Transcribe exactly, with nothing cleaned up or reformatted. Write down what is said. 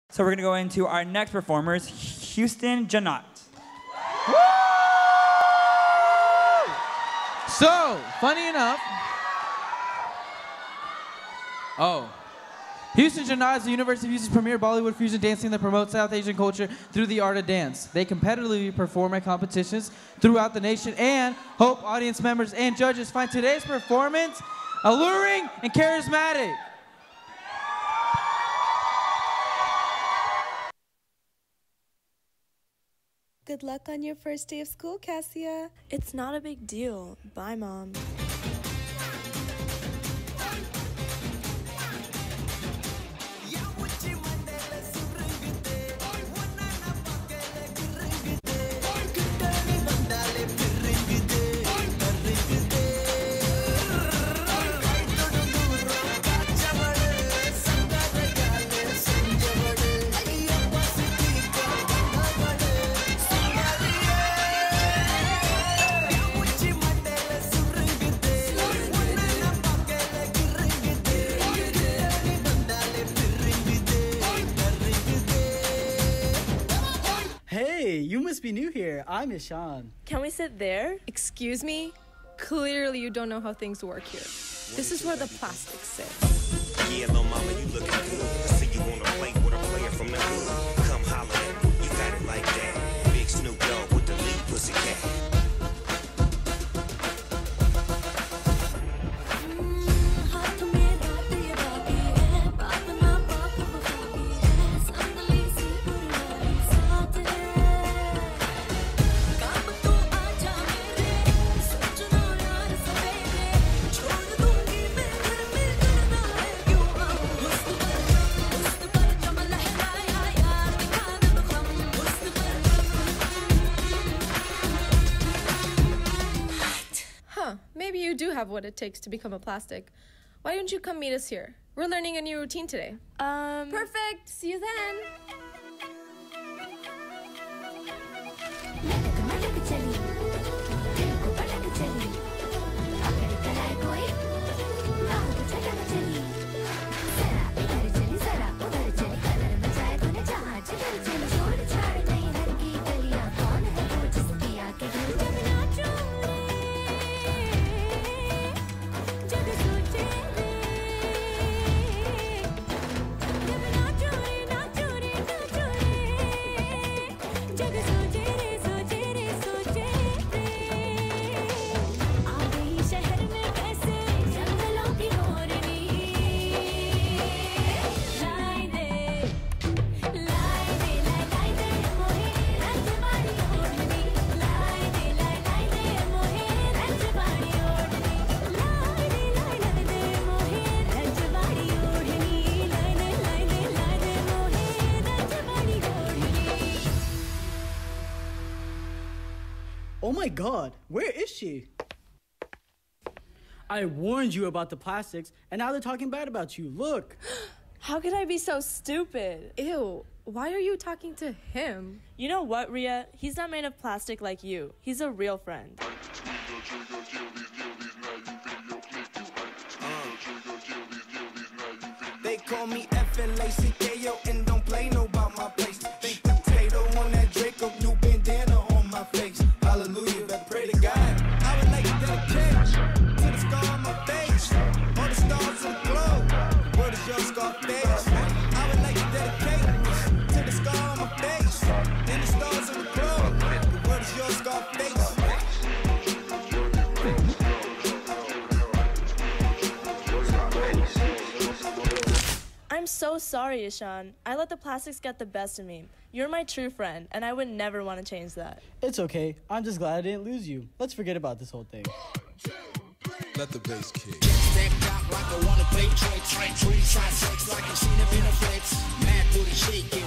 So we're gonna go into our next performers, Houston Janot. So, funny enough, oh. Houston Janot is the University of Houston's premier Bollywood fusion dancing that promotes South Asian culture through the art of dance. They competitively perform at competitions throughout the nation and hope audience members and judges find today's performance alluring and charismatic. Good luck on your first day of school, Cassia. It's not a big deal. Bye, Mom. Hey, you must be new here. I'm Ishan. Can we sit there? Excuse me? Clearly you don't know how things work here. This is where the plastic sits. Yeah, little mama, you looking good. I see you on the plate with a player from the hood. Come holler at me, you got it like that. Big Snoop Dogg with the lead pussycat. Maybe you do have what it takes to become a plastic. Why don't you come meet us here? We're learning a new routine today. Um... Perfect! See you then! Oh my god, where is she? I warned you about the plastics, and now they're talking bad about you. Look. How could I be so stupid? Ew, why are you talking to him? You know what, Ria? He's not made of plastic like you. He's a real friend. They call me F L A C K O and don't play no about my place. Big potato on that Draco, new bandana on my face. Hallelujah, better pray to God. I would like to dedicate to the scar on my face. All the stars in the globe. Word is your scar face. I would like to dedicate to the scar on my face. Then the stars in the globe. The word is your scar face. I'm so sorry, Ishan. I let the plastics get the best of me. You're my true friend, and I would never want to change that. It's okay. I'm just glad I didn't lose you. Let's forget about this whole thing. Let the bass kick. Like I wanna play trade, trade, trade, shot sex like I've seen it in a flex. Mad booty shaking.